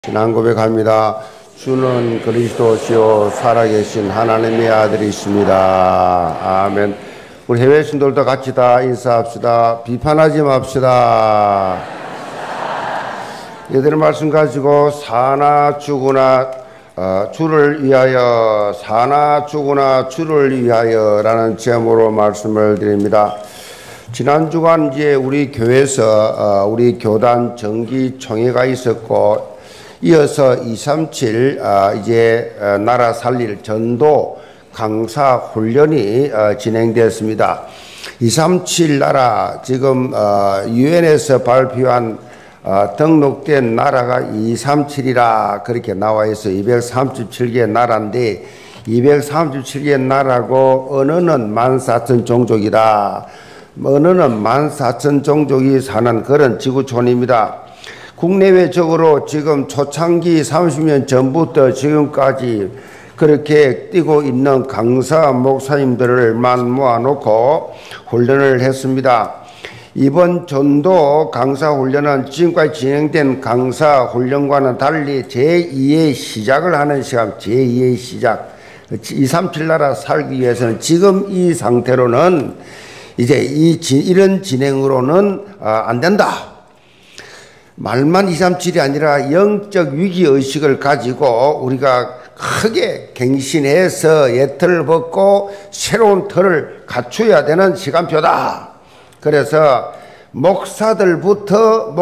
신앙 고백합니다. 주는 그리스도시요 살아계신 하나님의 아들이십니다. 아멘. 우리 해외 신도들도 같이 다 인사합시다. 비판하지 맙시다. 이들의 말씀 가지고 사나 죽으나 주를 위하여, 사나 죽으나 주를 위하여 라는 제목으로 말씀을 드립니다. 지난 주간 이제 우리 교회에서 우리 교단 정기총회가 있었고, 이어서 237 이제 나라 살릴 전도 강사 훈련이 진행되었습니다. 237 나라, 지금 유엔에서 발표한 등록된 나라가 237이라 그렇게 나와 있어. 237개 나라인데 237개 나라고 언어는 14,000 종족이다. 언어는 14,000 종족이 사는 그런 지구촌입니다. 국내외적으로 지금 초창기 30년 전부터 지금까지 그렇게 뛰고 있는 강사 목사님들을만 모아놓고 훈련을 했습니다. 이번 전도 강사 훈련은 지금까지 진행된 강사 훈련과는 달리 제2의 시작을 하는 시간, 제2의 시작. 237 나라 살기 위해서는 지금 이 상태로는 이제 이런 진행으로는 안 된다. 말만 237이 아니라 영적 위기의식을 가지고 우리가 크게 갱신해서 옛틀을 벗고 새로운 틀을 갖춰야 되는 시간표다. 그래서 목사들부터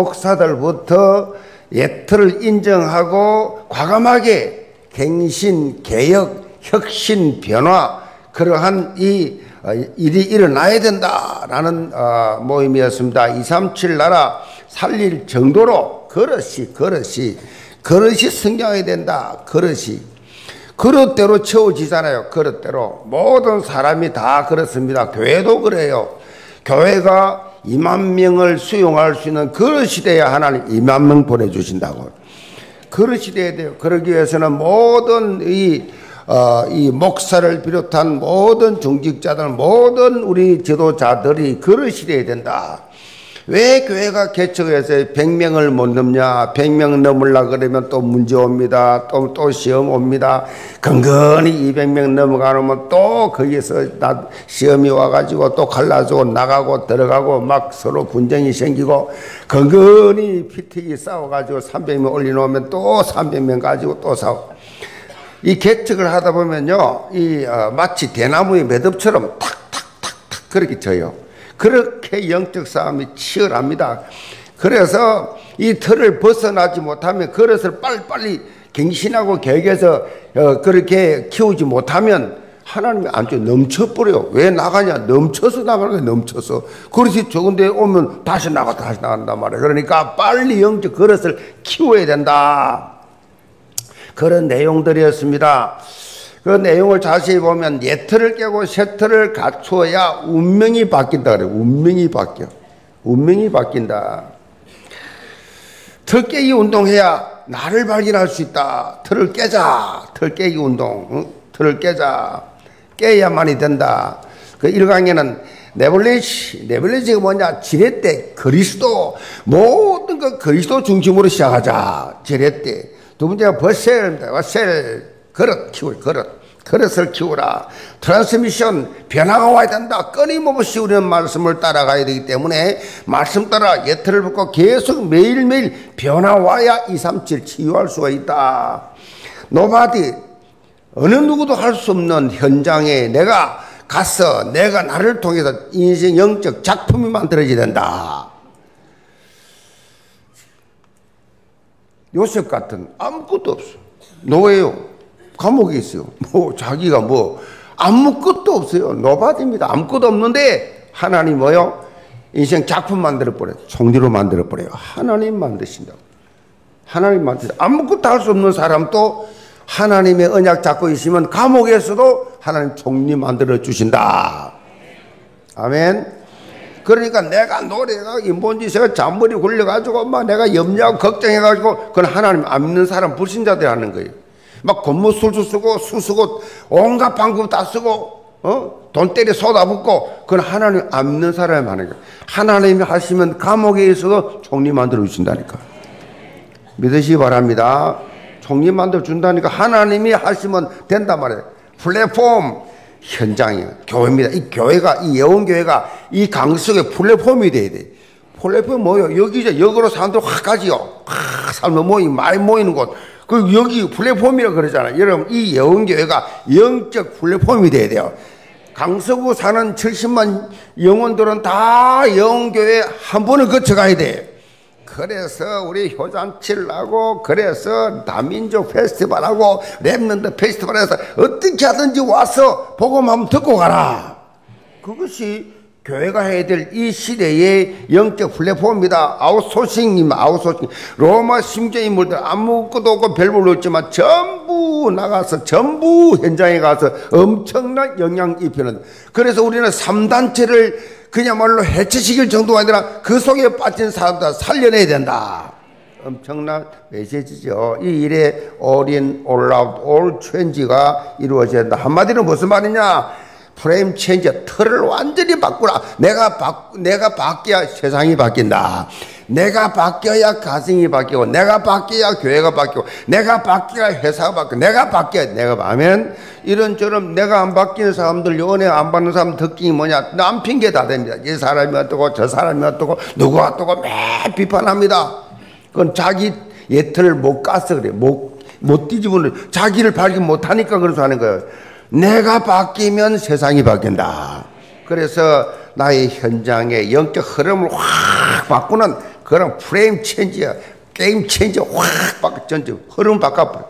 옛틀을 인정하고 과감하게 갱신, 개혁, 혁신, 변화, 그러한 이 일이 일어나야 된다라는 모임이었습니다. 237 나라 살릴 정도로 그릇이 성장해야 된다. 그릇대로 채워지잖아요. 그릇대로 모든 사람이 다 그렇습니다. 교회도 그래요. 교회가 2만 명을 수용할 수 있는 그릇이 돼야 하나님 2만 명 보내주신다고. 그릇이 돼야 돼요. 그러기 위해서는 모든 이 목사를 비롯한 모든 중직자들, 모든 우리 지도자들이 그릇이 돼야 된다. 왜 교회가 개척해서 100명을 못 넘냐? 100명 넘으려고 그러면 또 문제 옵니다. 또 시험 옵니다. 근근히 200명 넘어가면 또 거기서 시험이 와가지고 또 갈라지고 나가고 들어가고 막 서로 분쟁이 생기고 근근히 피튀기 싸워가지고 300명 올려놓으면 또 300명 가지고 또 싸우고. 이 개척을 하다 보면요, 마치 대나무의 매듭처럼 탁탁탁탁 그렇게 져요. 그렇게 영적 싸움이 치열합니다. 그래서 이 틀을 벗어나지 못하면, 그릇을 빨리빨리 갱신하고 계획해서 그렇게 키우지 못하면 하나님이 안 줘, 넘쳐버려요. 왜 나가냐? 넘쳐서 나가는 거예요. 넘쳐서. 그릇이 적은 데 오면 다시 나간단 말이에요. 그러니까 빨리 영적 그릇을 키워야 된다. 그런 내용들이었습니다. 그 내용을 자세히 보면 옛틀을 깨고 새틀을 갖추어야 운명이 바뀐다 그래요. 운명이 바뀐다. 틀 깨기 운동해야 나를 발견할 수 있다. 틀을 깨자. 틀 깨기 운동. 틀을 깨자. 깨야만이 된다. 그 1강에는 네블레지가 뭐냐? 지렛대, 그리스도, 모든 거 그리스도 중심으로 시작하자. 지렛대. 두 번째가 버셀입니다. 그릇을 키우라. 트랜스미션, 변화가 와야 된다. 끊임없이 우리는 말씀을 따라가야 되기 때문에 말씀 따라 예틀을 벗고 계속 매일매일 변화 와야 237 치유할 수가 있다. 노바디, 어느 누구도 할 수 없는 현장에 내가 가서 내가 나를 통해서 인생 영적 작품이 만들어져야 된다. 요셉 같은 아무것도 없어. 노예요. 감옥에 있어요. 자기가 아무것도 없어요. 노바디입니다. 아무것도 없는데 하나님 뭐요? 인생 작품 만들어버려요. 총리로 만들어버려요. 하나님 만드신다고. 아무것도 할 수 없는 사람도 하나님의 언약 잡고 있으면 감옥에서도 하나님 총리 만들어 주신다. 아멘. 그러니까 내가 노래가 인본지세가 잔머리 굴려가지고 막 내가 염려하고 걱정해가지고 그건 하나님 안 믿는 사람 불신자들이 하는 거예요. 막 곤무술수 쓰고 수 쓰고 온갖 방법 다 쓰고 돈 때려 쏟아붓고 그건 하나님 안 믿는 사람이 하는 거예요. 하나님이 하시면 감옥에 있어도 총리 만들어 주신다니까. 믿으시기 바랍니다. 총리만들 준다니까 하나님이 하시면 된단 말이에요. 플랫폼 현장이에요. 교회입니다. 이 교회가, 이 예언교회가 이 강석의 플랫폼이 돼야 돼. 플랫폼이 뭐예요? 여기죠. 여기로 사람들 확 가지요. 사람들 많이 모이는 곳. 그 여기 플랫폼이라고 그러잖아요. 여러분, 이 예언교회가 영적 플랫폼이 돼야 돼요. 강서구 사는 70만 영혼들은 다 예언교회 한 번을 거쳐가야 돼. 그래서 우리 효잔치를 하고, 그래서 다민족 페스티벌하고 랩런드 페스티벌에서 어떻게 하든지 와서 복음 한번 듣고 가라. 그것이 교회가 해야 될 이 시대의 영적 플랫폼입니다. 아웃소싱이면 아웃소싱. 로마 심지어 인물들 아무것도 없고 별볼로 없지만 전부 나가서, 전부 현장에 가서 엄청난 영향 입히는. 그래서 우리는 3단체를 그야말로 해체시킬 정도가 아니라 그 속에 빠진 사람들 살려내야 된다. 엄청난 메시지죠. 이 일에 all in, all out, all change가 이루어져야 된다. 한마디로 무슨 말이냐? 프레임 체인지, 틀을 완전히 바꾸라. 내가 바뀌어야 세상이 바뀐다. 내가 바뀌어야 가정이 바뀌고, 내가 바뀌어야 교회가 바뀌고, 내가 바뀌어야 회사가 바뀌고, 내가 바뀌어야, 내가 하면 이런저런 내가 안 바뀌는 사람들, 연애 안 받는 사람 특징이 뭐냐? 남 핑계 다 됩니다. 이 사람이 어떠고 저 사람이 어떠고 누가 어떠고 매 비판합니다. 그건 자기 예틀을 못 가서 그래. 못 뒤집어는, 자기를 발견 못하니까 그래서 하는 거예요. 내가 바뀌면 세상이 바뀐다. 그래서 나의 현장의 영적 흐름을 확 바꾸는 그런 프레임 체인지야. 게임 체인지 확 바꿔, 전체 흐름 바꿔버려.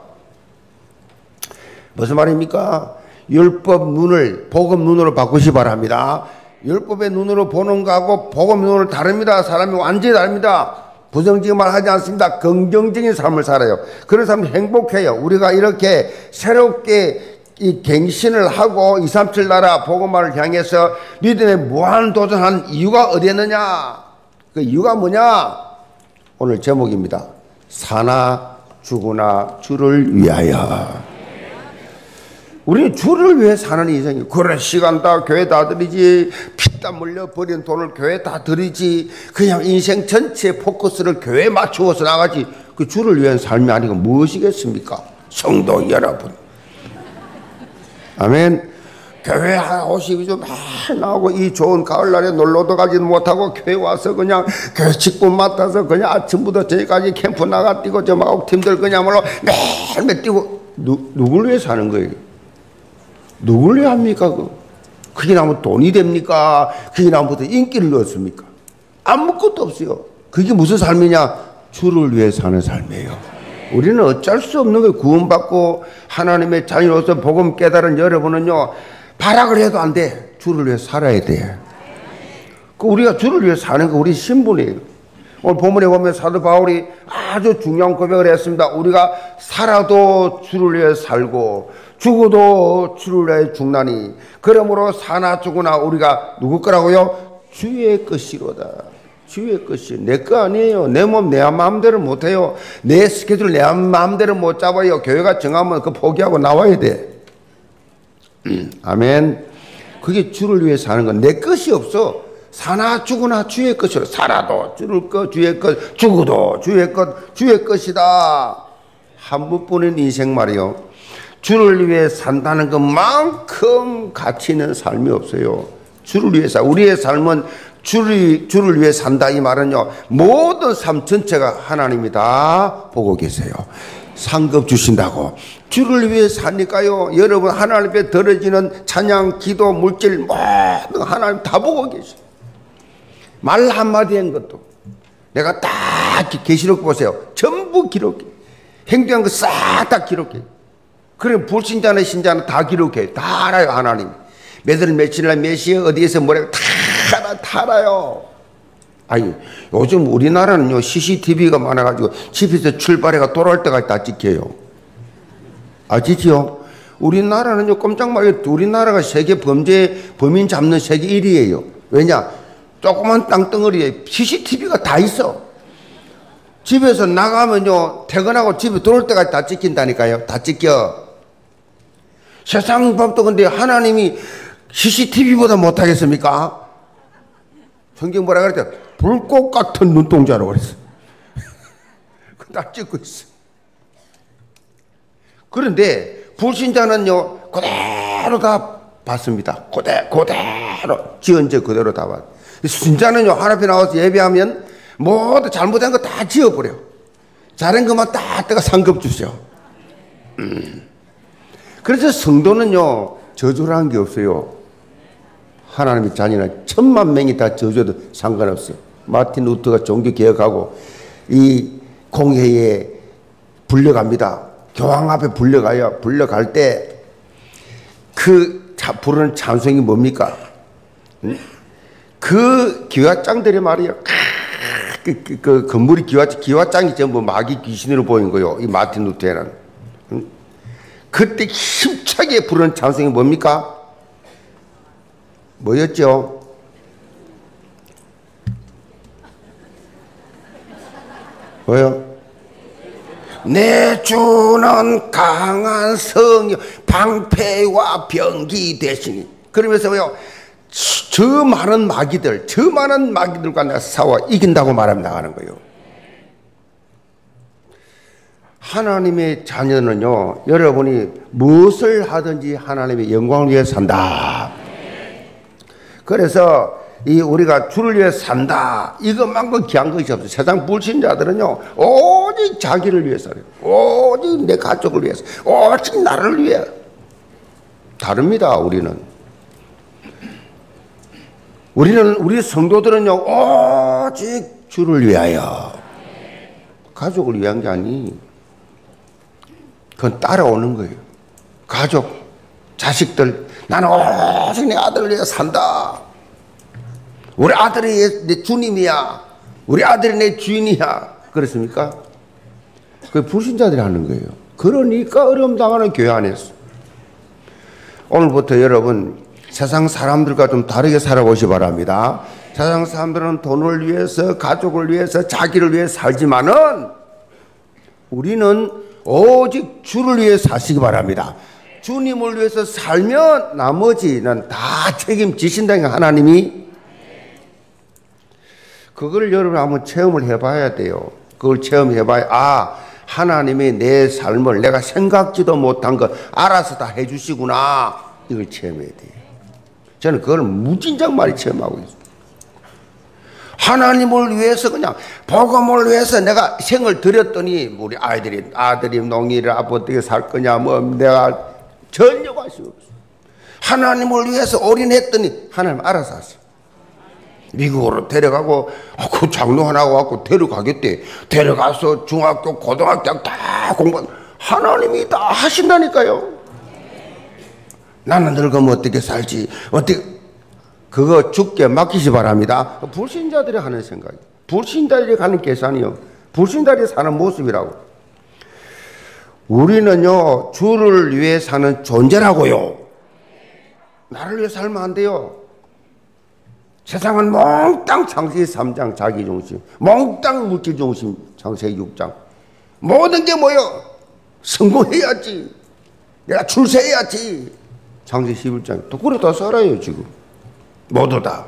무슨 말입니까? 율법 눈을 복음 눈으로 바꾸시 바랍니다. 율법의 눈으로 보는 거하고 복음 눈으로 다릅니다. 사람이 완전히 다릅니다. 부정적인 말 하지 않습니다. 긍정적인 삶을 살아요. 그런 사람이 행복해요. 우리가 이렇게 새롭게 이 갱신을 하고 237 나라 복음화를 향해서 믿음에 무한 도전한 이유가 어디에 있느냐? 그 이유가 뭐냐? 오늘 제목입니다. 사나 죽으나 주를 위하여. 우리는 주를 위해 사는 인생이. 그래, 시간 다 교회 다 드리지, 피땀 흘려 버린 돈을 교회 다 드리지, 그냥 인생 전체 포커스를 교회에 맞추어서 나가지. 그 주를 위한 삶이 아니고 무엇이겠습니까? 성도 여러분, 아멘. 교회 오시기 좀 나오고, 이 좋은 가을날에 놀러도 가지 못하고 교회 와서 그냥 교회 직분 맡아서 그냥 아침부터 저기까지 캠프 나가 뛰고 저 마곡팀들 그냥말로 매일매일 뛰고. 누굴 위해 사는 거예요? 누굴 위해 합니까? 그게 나면 돈이 됩니까? 그게 나면 인기를 얻습니까? 아무것도 없어요. 그게 무슨 삶이냐? 주를 위해 사는 삶이에요. 우리는 어쩔 수 없는 거예요. 구원받고 하나님의 자녀로서 복음 깨달은 여러분은요, 발악을 해도 안 돼. 주를 위해 살아야 돼. 우리가 주를 위해 사는 거 우리 신분이에요. 오늘 본문에 보면 사도 바울이 아주 중요한 고백을 했습니다. 우리가 살아도 주를 위해 살고 죽어도 주를 위해 죽나니 그러므로 사나 죽으나 우리가 누구 거라고요? 주의 것이로다. 주의 것이 내 거 아니에요. 내 몸 내 마음대로 못해요. 내 스케줄 내 마음대로 못 잡아요. 교회가 정하면 그 포기하고 나와야 돼. 아멘. 그게 주를 위해 사는 건 내 것이 없어. 사나 죽으나 주의 것이로. 살아도 주의 것, 죽어도 주의 것, 주의 것이다. 한 번뿐인 인생 말이요. 주를 위해 산다는 것만큼 가치 있는 삶이 없어요. 주를 위해 우리의 삶은 주를 위해 산다. 이 말은요, 모든 삶 전체가 하나님이 다 보고 계세요. 상급 주신다고. 주를 위해 사니까요, 여러분 하나님 앞에 드려지는 찬양, 기도, 물질 모든 하나님 다 보고 계세요. 말 한마디 한 것도. 내가 딱 계시록 보세요. 전부 기록해. 행동한 거 싹 다 기록해. 그래, 불신자나 신자는 다 기록해. 다 알아요, 하나님. 몇월 며칠날 몇 시에 어디에서 뭐라고 다 알아요. 아니, 요즘 우리나라는요, CCTV가 많아가지고 집에서 출발해가 돌아올 때까지 다 찍혀요. 아시죠? 우리나라는요, 꼼짝 말고 우리나라가 세계 범인 잡는 세계 1위예요. 왜냐? 조그만 땅덩어리에 CCTV가 다 있어. 집에서 나가면요, 퇴근하고 집에 들어올 때까지 다 찍힌다니까요. 다 찍혀. 세상 법도 근데 하나님이 CCTV보다 못하겠습니까? 성경 뭐라 그랬죠? 불꽃 같은 눈동자라고 그랬어. 다 찍고 있어. 그런데 불신자는요 그대로 다 받습니다. 그대로 지은 그대로 다 받. 신자는요 하나님 앞에 나와서 예배하면 모두 잘못한 거 다 지어버려. 잘한 것만 딱 내가 상급 주죠. 그래서 성도는요 저주라는 게 없어요. 하나님의 자녀는 10,000명이 다 저주해도 상관없어요. 마틴 루터가 종교 개혁하고 이 공회에 불려갑니다. 교황 앞에 불려가요. 불려갈 때 그 부르는 찬송이 뭡니까? 그 기와장들의 말이요. 그 건물이 기와장이 전부 마귀 귀신으로 보인 거요. 이 마틴 루터는. 그때 힘차게 부르는 찬송이 뭡니까? 뭐였죠? 뭐요? 내 주는 강한 성이요 방패와 병기 되시니. 그러면서 뭐요? 저 많은 마귀들과 내가 싸워 이긴다고 말하면 나가는 거예요. 하나님의 자녀는요 여러분이 무엇을 하든지 하나님의 영광을 위해 산다. 그래서 이 우리가 주를 위해 산다 이것만큼 귀한 것이 없어요. 세상 불신자들은요 오직 자기를 위해서 오직 내 가족을 위해서 오직 나를 위해. 다릅니다. 우리 성도들은요 오직 주를 위하여. 가족을 위한 게 아니. 그건 따라오는 거예요. 가족, 자식들, 나는 오직 내 아들을 위해 산다. 우리 아들이 내 주님이야. 우리 아들이 내 주인이야. 그렇습니까? 그게 불신자들이 하는 거예요. 그러니까 어려움 당하는 교회 안에서. 오늘부터 여러분 세상 사람들과 좀 다르게 살아보시 바랍니다. 세상 사람들은 돈을 위해서, 가족을 위해서, 자기를 위해 살지만은 우리는 오직 주를 위해 사시기 바랍니다. 주님을 위해서 살면 나머지는 다 책임지신다는 하나님이. 그걸 여러분 한번 체험을 해봐야 돼요. 그걸 체험해봐야 하나님이 내 삶을 내가 생각지도 못한 거 알아서 다 해주시구나. 이걸 체험해야 돼요. 저는 그걸 무진장 많이 체험하고 있어요. 하나님을 위해서 그냥 복음을 위해서 내가 생을 들였더니 우리 아들이 농이를 앞으로 어떻게 살 거냐 뭐 내가 전혀 관심 없어요. 하나님을 위해서 올인했더니 하나님 알아서 하세요. 미국으로 데려가고 그 장로 하나가 갖고 데려가겠대. 데려가서 중학교 고등학교 다 공부 하나님이 다 하신다니까요. 나는 늙으면 어떻게 살지 어떻게 그거 죽게 맡기시 바랍니다. 불신자들이 하는 생각이에요. 불신자들이 하는 계산이요. 불신자들이 사는 모습이라고. 우리는요 주를 위해 사는 존재라고요. 나를 위해 살면 안 돼요. 세상은 몽땅 창세기 3장 자기중심, 몽땅 물질중심 창세기 6장. 모든 게 뭐요? 성공해야지, 내가 출세해야지 창세기 11장. 또 그래 다 살아요 지금 모두 다.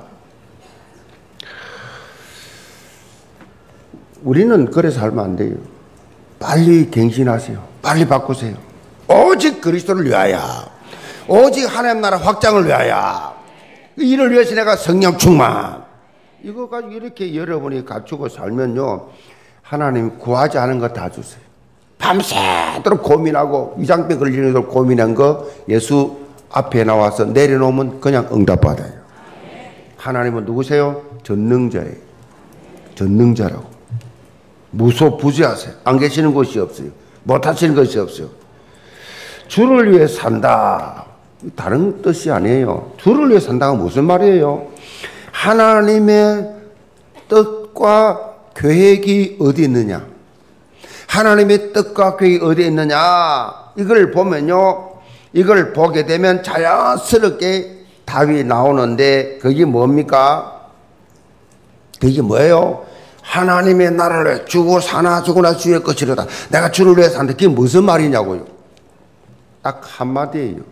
우리는 그래 살면 안 돼요. 빨리 갱신하세요. 빨리 바꾸세요. 오직 그리스도를 위하여, 오직 하나님 나라 확장을 위하여, 이를 위해서 내가 성령 충만. 이거 가지고 이렇게 여러분이 갖추고 살면요 하나님 구하지 않은 거 다 주세요. 밤새도록 고민하고 위장병 걸리는 걸 고민한 거 예수 앞에 나와서 내려놓으면 그냥 응답받아요. 하나님은 누구세요? 전능자예요. 전능자라고. 무소부지하세요. 안 계시는 곳이 없어요. 못하시는 것이 없어요. 주를 위해 산다. 다른 뜻이 아니에요. 주를 위해 산다가 무슨 말이에요? 하나님의 뜻과 계획이 어디 있느냐? 하나님의 뜻과 계획이 어디 있느냐? 이걸 보면요, 이걸 보게 되면 자연스럽게 답이 나오는데 그게 뭡니까? 그게 뭐예요? 하나님의 나라를 주고 사나 죽으나 주의 것이로다. 내가 주를 위해 산다. 그게 무슨 말이냐고요? 딱 한마디예요.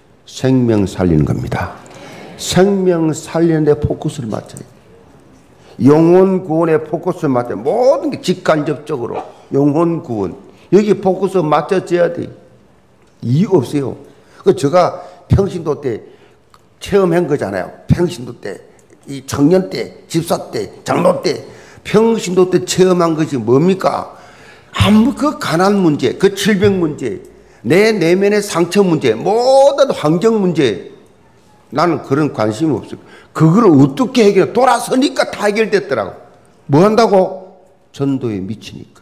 생명 살리는 겁니다. 생명 살리는데 포커스를 맞춰요. 영혼 구원에 포커스를 맞춰. 모든 게 직간접적으로 영혼 구원. 여기 포커스 맞춰져야 돼. 이유 없어요. 그 제가 평신도 때 체험한 거잖아요. 평신도 때, 이 청년 때, 집사 때, 장로 때, 평신도 때 체험한 것이 뭡니까? 아무 그 가난 문제, 그 질병 문제, 내 내면의 상처 문제, 모든 환경 문제, 나는 그런 관심이 없어요. 그걸 어떻게 해결해? 돌아서니까 다 해결됐더라고. 뭐 한다고? 전도에 미치니까.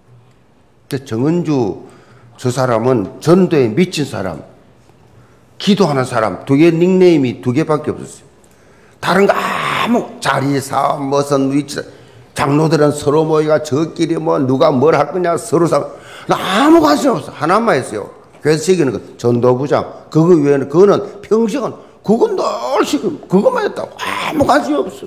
정은주 저 사람은 전도에 미친 사람, 기도하는 사람, 두 개 닉네임이 두 개밖에 없었어요. 다른 거 아무 자리 사업 무슨 위치, 장로들은 서로 모이가 저끼리 뭐 누가 뭘 할 거냐 서로 아무 관심 없어. 하나만 했어요. 교회에서 새기는 것, 전도부장. 그거 외에는 그거는 평생은 그건 늘 지금 그것만 했다고. 아무 관심이 없어.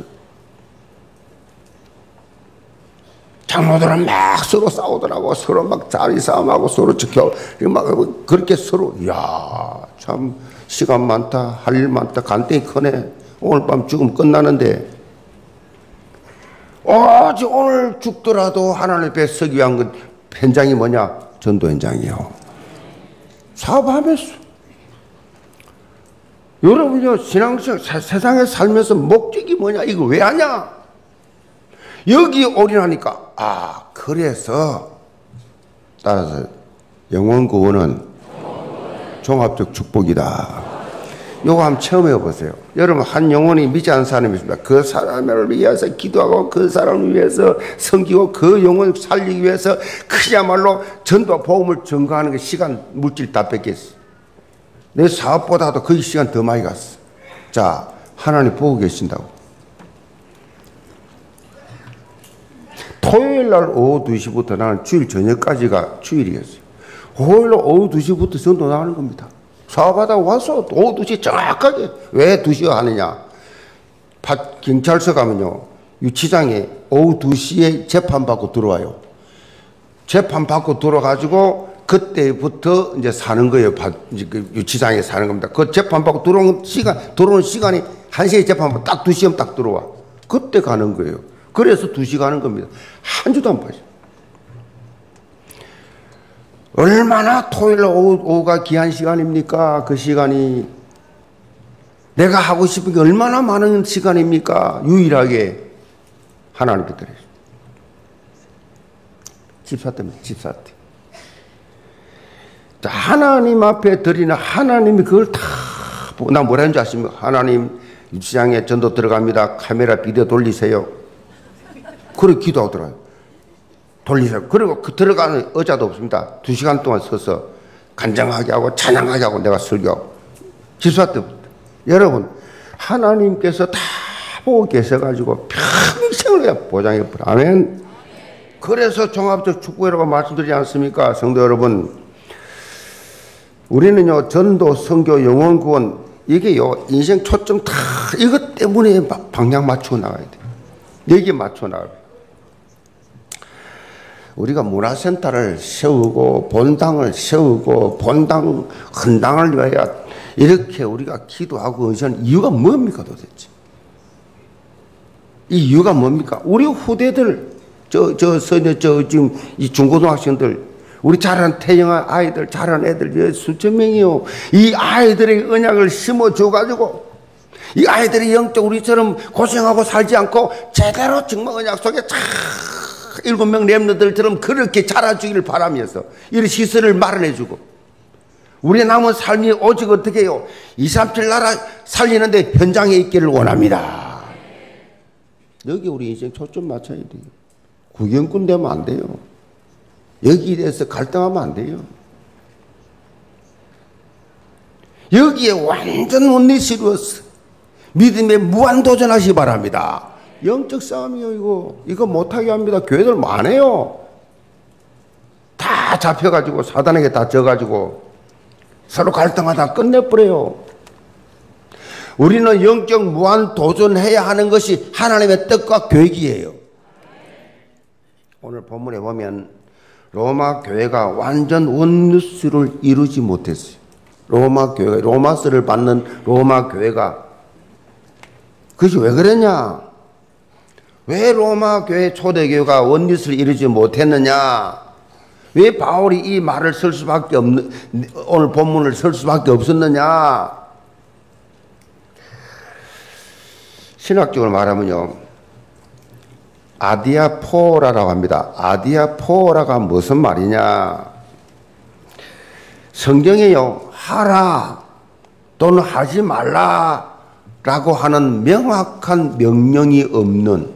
장로들은 막 서로 싸우더라고. 서로 막 자리 싸움하고 서로 지켜 막 그렇게 서로. 이야, 참 시간 많다, 할 일 많다, 간땡이 크네. 오늘 밤 죽으면 끝나는데 오늘 죽더라도 하나님 앞에 서기 위한 건 현장이 뭐냐? 전도 현장이요. 사업하면서. 여러분요, 신앙생 세상에 살면서 목적이 뭐냐? 이거 왜 하냐? 여기 올인하니까, 그래서, 따라서, 영혼 구원은 종합적 축복이다. 요거 한번 체험해 보세요. 여러분, 한 영혼이 믿지 않는 사람이 있습니다. 그 사람을 위해서 기도하고 그 사람을 위해서 섬기고 그 영혼 살리기 위해서 그야말로 전도와 복음을 전가하는 게 시간, 물질 다 뺏겼어. 내 사업보다도 거기 시간 더 많이 갔어. 자, 하나님 보고 계신다고. 토요일 날 오후 2시부터 나는 주일 저녁까지가 주일이었어요. 토요일 날 오후 2시부터 전도 나가는 겁니다. 사업하다가 와서 오후 2시 정확하게. 왜 2시에 하느냐? 경찰서 가면요, 유치장에 오후 2시에 재판받고 들어와요. 재판받고 들어가지고 그때부터 이제 사는 거예요. 그 유치장에 사는 겁니다. 그 재판받고 들어오는 시간이 1시에 재판받고 딱 2시면 딱 들어와. 그때 가는 거예요. 그래서 2시 가는 겁니다. 한 주도 안 빠져. 얼마나 토요일 오후가 귀한 시간입니까? 그 시간이. 내가 하고 싶은 게 얼마나 많은 시간입니까? 유일하게 하나님께 드려요. 집사 때문에, 집사 때. 자, 하나님 앞에 드리는 하나님이 그걸 다 보고, 나 뭐라 하는지 아십니까? 하나님, 유치장에 전도 들어갑니다. 카메라 비디오 돌리세요. 그렇게 기도하더라고요. 돌리세요. 그리고 그 들어가는 의자도 없습니다. 2시간 동안 서서 간장하게 하고 찬양하게 하고 내가 설교하고. 집사 때부터. 여러분, 하나님께서 다 보고 계셔가지고 평생을 그냥 보장해버려. 아멘. 그래서 종합적 축복이라고 말씀드리지 않습니까? 성도 여러분, 우리는요, 전도, 선교, 영혼 구원, 이게요, 인생 초점 다 이것 때문에 방향 맞추고 나가야 돼요. 여기에 맞춰 나가야 돼요. 우리가 문화센터를 세우고 본당을 세우고 본당 헌당을 위하여 이렇게 우리가 기도하고 의지하는 이유가 뭡니까 도대체? 이 이유가 뭡니까? 우리 후대들 지금 이 중고등학생들, 우리 자란 태영한 아이들, 자란 애들 수천 명이요. 이 아이들의 언약을 심어줘가지고 이 아이들이 영적 우리처럼 고생하고 살지 않고 제대로 정말 언약 속에 7명 렘너들처럼 그렇게 자라주기를 바라면서 이런 시설을 마련해주고, 우리 남은 삶이 오직 어떻게 해요? 237 나라 살리는데 현장에 있기를 원합니다. 여기 우리 인생 초점 맞춰야 돼요. 구경꾼 되면 안 돼요. 여기에 대해서 갈등하면 안 돼요. 여기에 완전 원리시로 믿음에 무한도전하시 바랍니다. 영적 싸움이요. 이거 못하게 합니다. 교회들 많아요. 다 잡혀가지고 사단에게 다 져가지고 서로 갈등하다 끝내버려요. 우리는 영적 무한도전해야 하는 것이 하나님의 뜻과 계획이에요. 오늘 본문에 보면 로마 교회가 완전 원리스를 이루지 못했어요. 로마 교회가, 로마서를 받는 로마 교회가. 그것이 왜 그랬냐? 왜 로마 교회 초대교회가 원리스를 이루지 못했느냐? 왜 바울이 이 말을 쓸 수밖에 없는, 오늘 본문을 쓸 수밖에 없었느냐? 신학적으로 말하면요, 아디아포라라고 합니다. 아디아포라가 무슨 말이냐? 성경에요, 하라 또는 하지 말라라고 하는 명확한 명령이 없는,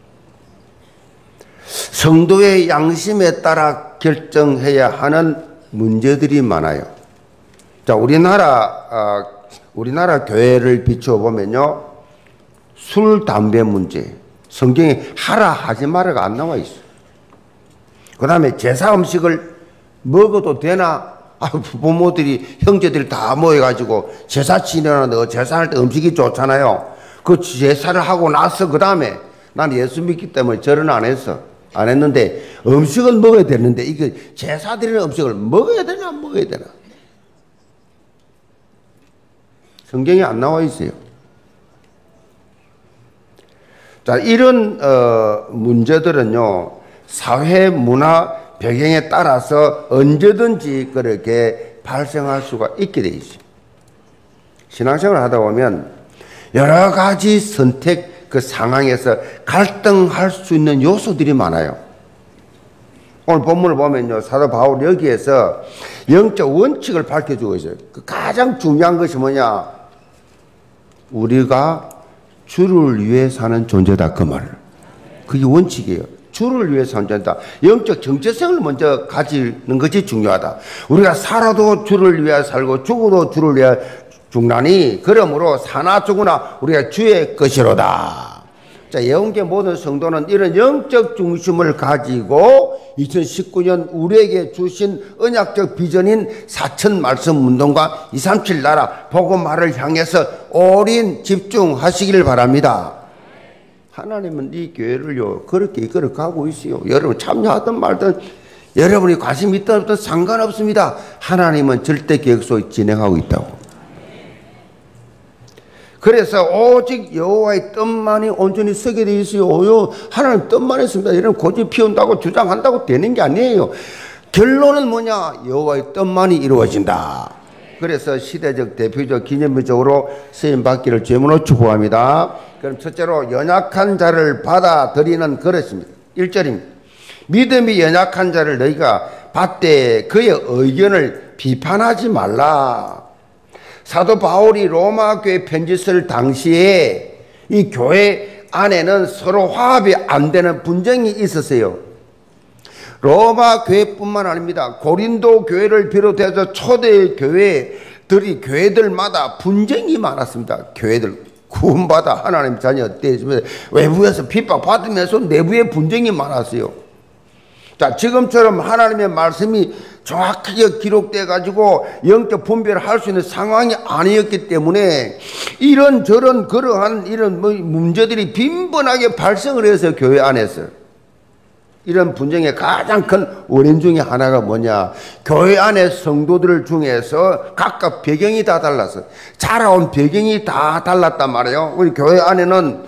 성도의 양심에 따라 결정해야 하는 문제들이 많아요. 자, 우리나라 교회를 비추어 보면요, 술, 담배 문제, 성경에 하라 하지 말아가 안 나와 있어요. 그 다음에 제사 음식을 먹어도 되나? 부모들이, 형제들이 다 모여가지고 제사 지내는데 제사할 때 음식이 좋잖아요. 그 제사를 하고 나서 그 다음에 난 예수 믿기 때문에 절은 안 했는데 음식은 먹어야 되는데 이게 제사 드리는 음식을 먹어야 되나 안 먹어야 되나? 성경에 안 나와 있어요. 자, 이런 문제들은요, 사회 문화 배경에 따라서 언제든지 그렇게 발생할 수가 있게 돼 있어요. 신앙생활을 하다 보면 여러 가지 선택 그 상황에서 갈등할 수 있는 요소들이 많아요. 오늘 본문을 보면요, 사도 바울 여기에서 영적 원칙을 밝혀주고 있어요. 그 가장 중요한 것이 뭐냐? 우리가 주를 위해 사는 존재다, 그 말. 그게 원칙이에요. 주를 위해 사는 존재다. 영적 정체성을 먼저 가지는 것이 중요하다. 우리가 살아도 주를 위해 살고 죽어도 주를 위해 죽나니 그러므로 사나 죽으나 우리가 주의 것이로다. 자, 예언계 모든 성도는 이런 영적 중심을 가지고 2019년 우리에게 주신 언약적 비전인 4천 말씀 운동과 237 나라 복음화를 향해서 올인 집중하시기를 바랍니다. 하나님은 이 교회를요, 그렇게 이끌어가고 있어요. 여러분 참여하든 말든, 여러분이 관심 있든 없든 상관없습니다. 하나님은 절대 계획 속에 진행하고 있다고. 그래서 오직 여호와의 뜻만이 온전히 서게 되어 있어요. 하나님 뜻만 있습니다. 이런 고집 피운다고 주장한다고 되는 게 아니에요. 결론은 뭐냐? 여호와의 뜻만이 이루어진다. 그래서 시대적, 대표적, 기념비적으로 쓰임받기를 주님으로 축복합니다. 그럼 첫째로 연약한 자를 받아들이는 그릇입니다. 1절입니다. 믿음이 연약한 자를 너희가 받되 그의 의견을 비판하지 말라. 사도 바울이 로마 교회 편지 쓸 당시에 이 교회 안에는 서로 화합이 안 되는 분쟁이 있었어요. 로마 교회뿐만 아닙니다. 고린도 교회를 비롯해서 초대 교회들마다 분쟁이 많았습니다. 교회들 구원받아 하나님 자녀 되시면 외부에서 핍박받으면서 내부에 분쟁이 많았어요. 자, 지금처럼 하나님의 말씀이 정확하게 기록돼 가지고 영적 분별을 할 수 있는 상황이 아니었기 때문에 이런저런 그러한 이런 문제들이 빈번하게 발생을 해서 교회 안에서 이런 분쟁의 가장 큰 원인 중에 하나가 뭐냐? 교회 안의 성도들 중에서 각각 배경이 다 달라서 자라온 배경이 다 달랐단 말이에요. 우리 교회 안에는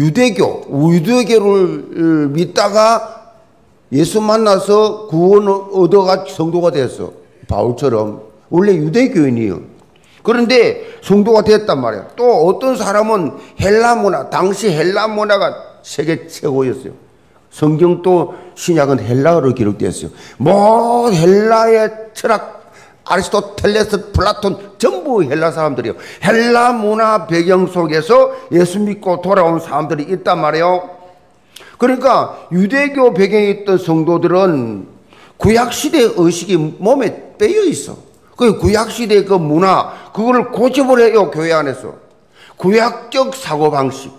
유대교를 믿다가 예수 만나서 구원을 얻어가 성도가 됐어. 바울처럼 원래 유대교인이에요. 그런데 성도가 됐단 말이에요. 또 어떤 사람은 헬라 문화, 당시 헬라 문화가 세계 최고였어요. 성경도 신약은 헬라어로 기록되었어요. 뭐 헬라의 철학, 아리스토텔레스, 플라톤 전부 헬라 사람들이에요. 헬라 문화 배경 속에서 예수 믿고 돌아온 사람들이 있단 말이에요. 그러니까 유대교 배경에 있던 성도들은 구약시대의 의식이 몸에 빼여 있어. 그 구약시대의 그 문화, 그거를 고집을 해요, 교회 안에서. 구약적 사고방식.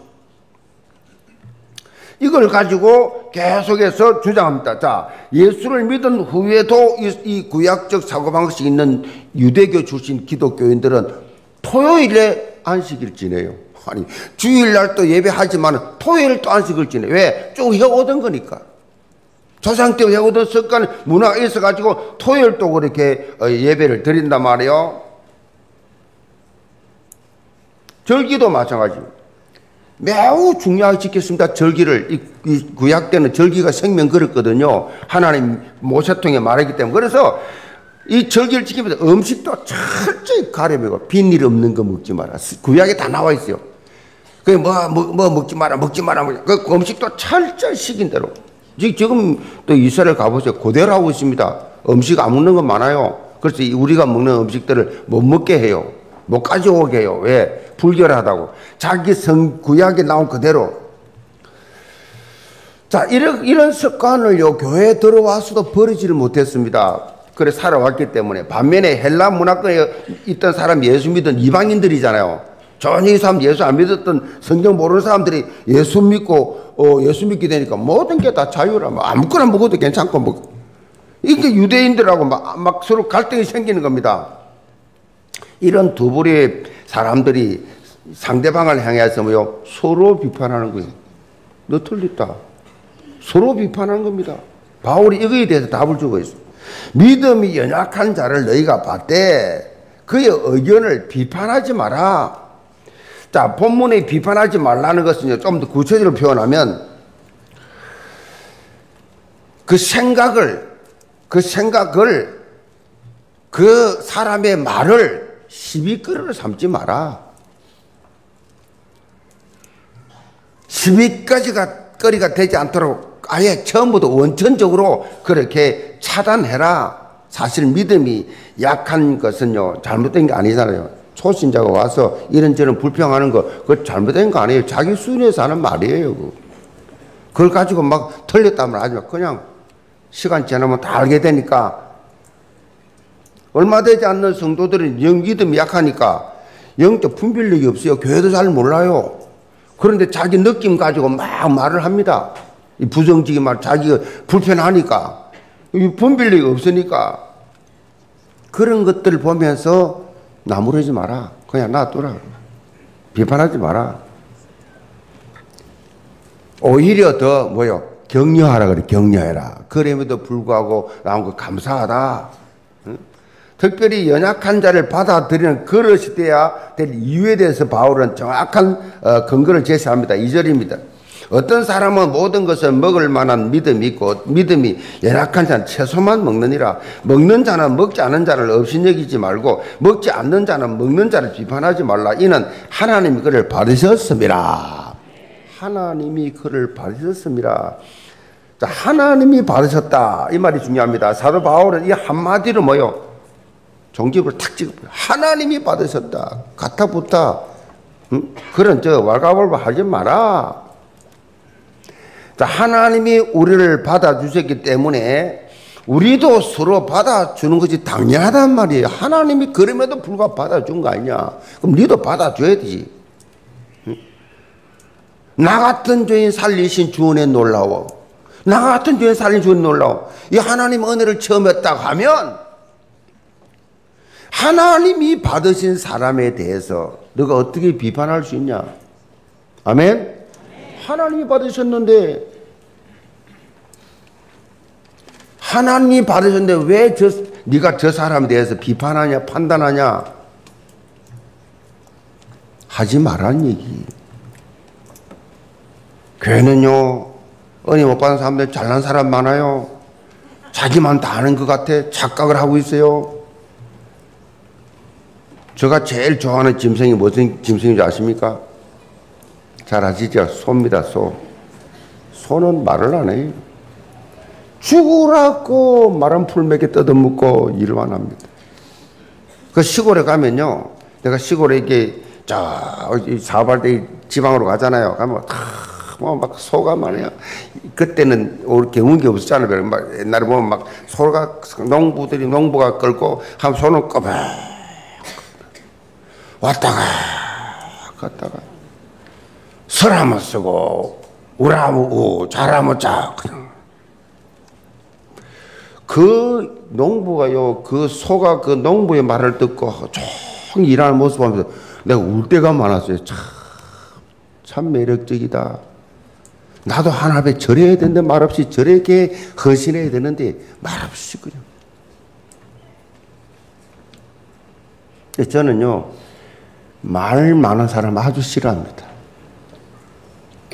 이걸 가지고 계속해서 주장합니다. 자, 예수를 믿은 후에도 이 구약적 사고방식이 있는 유대교 출신 기독교인들은 토요일에 안식일 지내요. 아니, 주일날 또 예배하지만 토요일 또 안식을 지내. 왜? 쭉 해오던 거니까. 조상 때 해오던 습관, 문화가 있어가지고 토요일 또 그렇게 예배를 드린단 말이에요. 절기도 마찬가지. 매우 중요하게 지켰습니다. 절기를. 이 구약 때는 절기가 생명 그랬거든요. 하나님 모세통에 말했기 때문에. 그래서 이 절기를 지키면서 음식도 철저히 가려매고 빈일 없는 거 먹지 마라. 구약에 다 나와 있어요. 그 먹지 마라. 그 음식도 철저히 시킨 대로. 지금 또 이스라엘 가보세요. 그대로 하고 있습니다. 음식 안 먹는 거 많아요. 그래서 우리가 먹는 음식들을 못 먹게 해요. 못 가져오게 해요. 왜? 불결하다고. 자기 구약에 나온 그대로. 자, 이런 습관을요, 교회에 들어와서도 버리지를 못했습니다. 그래 살아왔기 때문에. 반면에 헬라 문화권에 있던 사람, 예수 믿은 이방인들이잖아요. 전혀 이 사람 예수 안 믿었던 성경 모르는 사람들이 예수 믿고 예수 믿게 되니까 모든 게 다 자유라. 아무거나 먹어도 괜찮고 이게 유대인들하고 막 서로 갈등이 생기는 겁니다. 이런 두 부류의 사람들이 상대방을 향해서 서로 비판하는 거예요. 너 틀렸다. 서로 비판하는 겁니다. 바울이 이거에 대해서 답을 주고 있어요. 믿음이 연약한 자를 너희가 봤대. 그의 의견을 비판하지 마라. 자, 본문에 비판하지 말라는 것은 좀 더 구체적으로 표현하면 그 생각을 그 사람의 말을 시비거리로 삼지 마라. 시비거리가 되지 않도록 아예 처음부터 원천적으로 그렇게 차단해라. 사실 믿음이 약한 것은요, 잘못된 게 아니잖아요. 초신자가 와서 이런저런 불평하는 거, 그거 잘못된 거 아니에요. 자기 수준에서 하는 말이에요. 그걸 가지고 막 틀렸다면 하지 마. 그냥 시간 지나면 다 알게 되니까. 얼마 되지 않는 성도들은 믿음이 약하니까 영적 분별력이 없어요. 교회도 잘 몰라요. 그런데 자기 느낌 가지고 막 말을 합니다. 이 부정적인 말, 자기가 불편하니까. 이 분별력이 없으니까. 그런 것들을 보면서 나무라지 마라. 그냥 놔두라. 비판하지 마라. 오히려 더 격려하라 그래. 격려해라. 그럼에도 불구하고 나온 거 감사하다. 응? 특별히 연약한 자를 받아들이는 그릇이 돼야 될 이유에 대해서 바울은 정확한 근거를 제시합니다. 2절입니다. 어떤 사람은 모든 것을 먹을 만한 믿음이 있고 믿음이 연약한 자는 채소만 먹느니라. 먹는 자는 먹지 않는 자를 업신여기지 말고 먹지 않는 자는 먹는 자를 비판하지 말라. 이는 하나님이 그를 받으셨습니다. 하나님이 그를 받으셨습니다. 자, 하나님이 받으셨다. 이 말이 중요합니다. 사도 바울은 이 한마디로 종집을 탁 찍어. 하나님이 받으셨다. 가타부타. 그런 왈가왈부 하지 마라. 자, 하나님이 우리를 받아주셨기 때문에 우리도 서로 받아주는 것이 당연하단 말이에요. 하나님이 그럼에도 불구하고 받아준 거 아니냐. 그럼 니도 받아줘야 되지. 나 같은 죄인 살리신 주은혜 놀라워. 나 같은 죄인 살리신 주은혜 놀라워. 이 하나님 은혜를 처음 했다고 하면 하나님이 받으신 사람에 대해서 너가 어떻게 비판할 수 있냐. 아멘? 하나님이 받으셨는데 하나님이 받으셨는데 왜 네가 저 사람에 대해서 비판하냐 판단하냐 하지 말라는 얘기. 교회는요 은혜 못 받은 사람들 잘난 사람 많아요. 자기만 다 아는 것 같아 착각을 하고 있어요. 제가 제일 좋아하는 짐승이 무슨 짐승인지 아십니까? 잘 아시죠? 소입니다. 소는 말을 안 해요. 죽으라고 말한 풀맥에 뜯어먹고 일만 합니다. 그 시골에 가면요, 내가 시골에 이렇게 사업할 때 지방으로 가잖아요. 가면 막 소가 많아요. 그때는 경운기 없었잖아요. 막 옛날에 보면 막 소가 농부가 끌고 하면 소는 꼬박 왔다가 갔다가 설하면 쓰고 우라면 우 잘하면 자. 그 농부가요, 그 소가 그 농부의 말을 듣고 쭉 일하는 모습 보면서 내가 울 때가 많았어요. 참 매력적이다. 나도 하나님에 절해야 되는데 말없이 절에게 헌신해야 되는데 말없이 그냥. 저는요 말 많은 사람 아주 싫어합니다.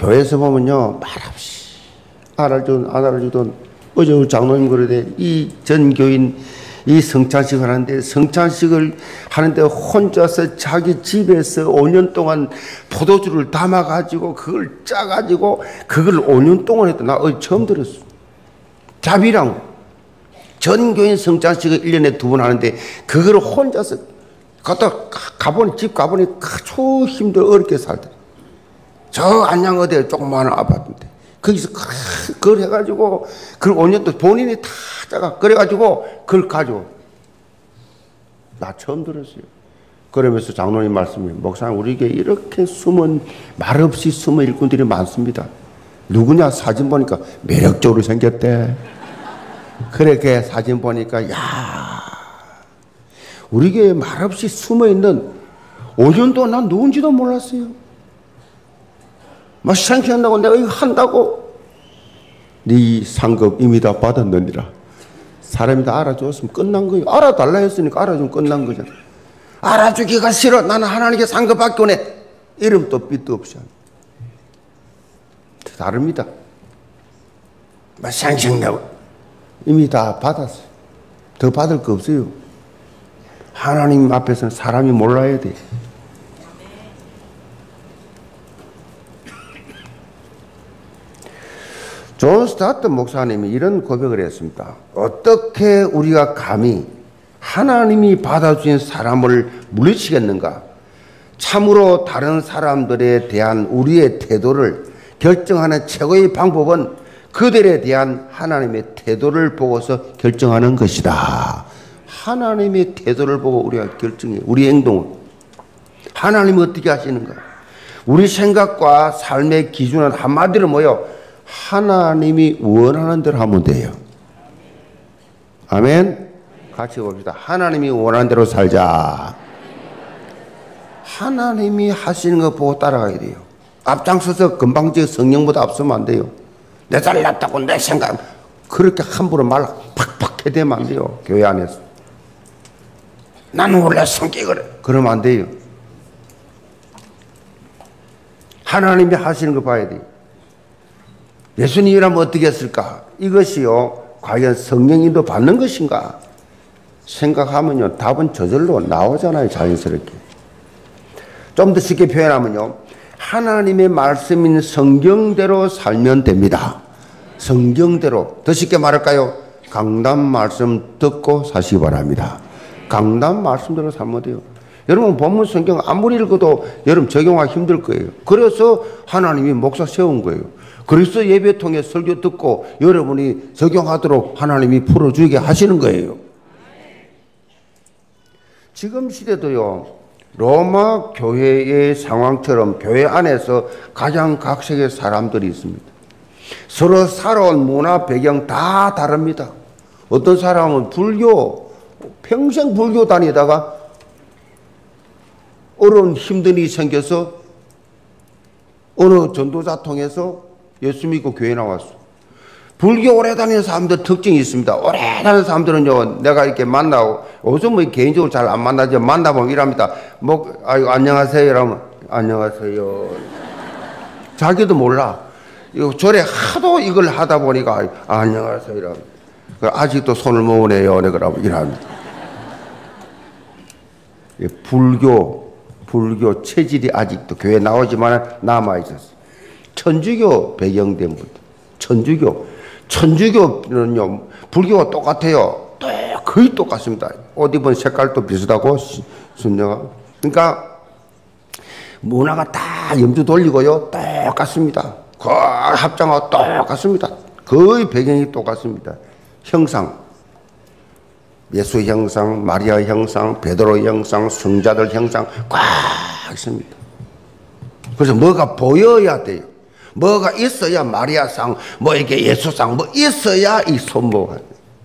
교회에서 보면요, 말없이 알아주든 안 알아주든, 어제 우리 장로님 그러대, 이 전교인 이 성찬식을 하는데, 성찬식을 하는데 혼자서 자기 집에서 5년 동안 포도주를 담아가지고 그걸 짜가지고 그걸 5년 동안 했다. 나 어제 처음 들었어. 자비랑 전교인 성찬식을 1년에 2번 하는데 그걸 혼자서 갔다 가보니, 집 가보니 아주 힘들어 어렵게 살더라. 저 안양어디에 조그마한 아파트인데 거기서 그걸 해가지고 그걸 5년 동안 본인이 다 짜가 그래가지고 그걸 가지고 나 처음 들었어요. 그러면서 장로님 말씀이, 목사님 우리에게 이렇게 숨은, 말없이 숨은 일꾼들이 많습니다. 누구냐? 사진 보니까 매력적으로 생겼대. 그렇게 사진 보니까 야, 우리 교회에 말없이 숨어있는 5년 동안 난 누군지도 몰랐어요. 막 생각한다고 내가 이거 한다고, 네 상급 이미 다 받았느니라. 사람이 다 알아줬으면 끝난 거예요. 알아달라 했으니까 알아주면 끝난 거잖아. 알아주기가 싫어. 나는 하나님께 상급 받기 원해. 이름도 삐도 없이 하는. 다릅니다. 막 생각나고 이미 다 받았어요. 더 받을 거 없어요. 하나님 앞에서는 사람이 몰라야 돼. 존 스타트 목사님이 이런 고백을 했습니다. 어떻게 우리가 감히 하나님이 받아주신 사람을 물리치겠는가? 참으로 다른 사람들에 대한 우리의 태도를 결정하는 최고의 방법은 그들에 대한 하나님의 태도를 보고서 결정하는 것이다. 하나님의 태도를 보고 우리가 결정해요. 우리 행동을. 하나님이 어떻게 하시는가? 우리 생각과 삶의 기준은 한마디로 뭐요? 하나님이 원하는 대로 하면 돼요. 아멘. 같이 봅시다. 하나님이 원하는 대로 살자. 하나님이 하시는 거 보고 따라가야 돼요. 앞장서서 금방지게 성령보다 앞서면 안 돼요. 내 잘났다고 내 생각 그렇게 함부로 말 팍팍 해대면 안 돼요. 교회 안에서. 나는 원래 성격이 그래. 그러면 안 돼요. 하나님이 하시는 거 봐야 돼요. 예수님이라면 어떻게 했을까? 이것이요, 과연 성령님도 받는 것인가? 생각하면요, 답은 저절로 나오잖아요, 자연스럽게. 좀 더 쉽게 표현하면요, 하나님의 말씀인 성경대로 살면 됩니다. 성경대로. 더 쉽게 말할까요? 강단 말씀 듣고 사시기 바랍니다. 강단 말씀대로 살면 돼요. 여러분 본문 성경 아무리 읽어도 여러분 적용하기 힘들 거예요. 그래서 하나님이 목사 세운 거예요. 그래서 예배 통해 설교 듣고 여러분이 적용하도록 하나님이 풀어주게 하시는 거예요. 지금 시대도요, 로마 교회의 상황처럼 교회 안에서 가장 각색의 사람들이 있습니다. 서로 살아온 문화 배경 다 다릅니다. 어떤 사람은 불교, 평생 불교 다니다가 어려운 힘든 일이 생겨서 어느 전도자 통해서 예수 믿고 교회 나왔어. 불교 오래 다니는 사람들 특징이 있습니다. 오래 다니는 사람들은요, 내가 이렇게 만나고, 요즘 뭐 개인적으로 잘 안 만나죠. 만나보면 이랍니다. 아이고, 안녕하세요. 이러면, 안녕하세요. 자기도 몰라. 절에 하도 이걸 하다 보니까, 안녕하세요. 이러면. 아직도 손을 모으네요. 그러면 이랍니다. 불교 체질이 아직도 교회에 나오지만 남아있었어요. 천주교 배경된 분들. 천주교는요, 불교와 똑같아요. 거의 똑같습니다. 옷 입은 색깔도 비슷하고, 순정하고. 그러니까, 문화가 다 염두 돌리고요, 똑같습니다. 거의 합장하고 똑같습니다. 거의 배경이 똑같습니다. 형상. 예수 형상, 마리아 형상, 베드로 형상, 성자들 형상 꽉 있습니다. 그래서 뭐가 보여야 돼요. 뭐가 있어야 마리아상, 뭐 이게 예수상, 뭐 있어야 이 손모가.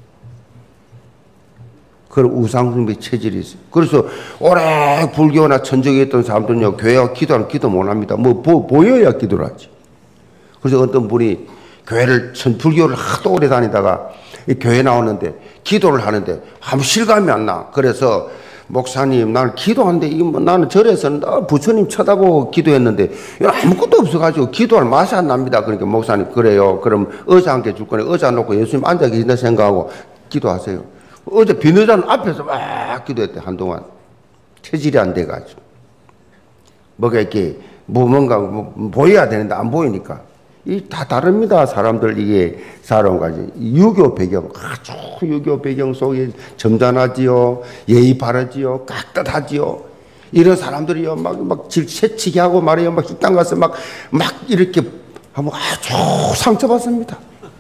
그런 우상숭배 체질이 있어요. 그래서 오래 불교나 천주교에 있던 사람들은요, 교회가 기도하는 기도 못 합니다. 뭐 보여야 기도를 하지. 그래서 어떤 분이 교회를, 불교를 하도 오래 다니다가 이 교회 나오는데 기도를 하는데 아무 실감이 안 나. 그래서 목사님, 나는 기도하는데, 나는 절에서 부처님 쳐다보고 기도했는데, 아무것도 없어가지고 기도할 맛이 안 납니다. 그러니까 목사님, 그래요. 그럼 의자 한 개 줄 거니 의자 놓고 예수님 앉아 계신다 생각하고 기도하세요. 어제 빈 의자는 앞에서 막 기도했대, 한동안. 체질이 안 돼가지고. 뭐가 이렇게, 뭔가 보여야 되는데 안 보이니까. 이 다 다릅니다. 사람들 이게 살아온 거지. 유교 배경, 아주 유교 배경 속에 점잖하지요. 예의 바르지요. 깍듯하지요. 이런 사람들이요. 막 질세치게 하고 말이요. 막 식당 가서 막 이렇게 하면 아주 상처받습니다.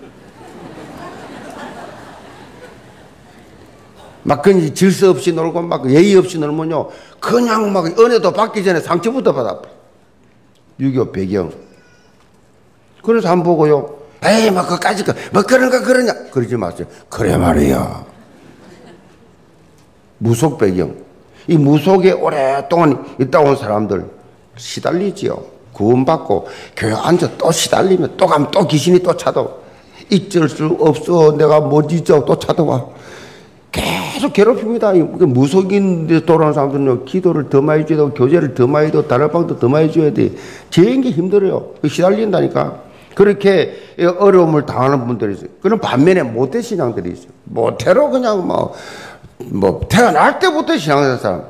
막 그냥 질서 없이 놀고 막 예의 없이 놀면요. 그냥 막 은혜도 받기 전에 상처부터 받아. 유교 배경. 그래서 안 보고요. 에이, 막 그까짓 거, 뭐 그런가 그러냐. 그러지 마세요. 그래 말이야. 무속 배경. 이 무속에 오랫동안 있다 온 사람들 시달리지요. 구원받고 교회 앉아 또 시달리면 또 가면 또 귀신이 또 찾아와. 잊을 수 없어. 내가 못 잊어. 또 찾아와. 계속 괴롭힙니다. 무속인데 돌아오는 사람들은 기도를 더 많이 줘야 되고 교제를 더 많이 해도 다락방도 더 많이 줘야 돼. 제인 게 힘들어요. 시달린다니까. 그렇게 어려움을 당하는 분들이 있어요. 그런 반면에 모태 신앙들이 있어요. 모태로 그냥 태어날 때부터 신앙하는 사람.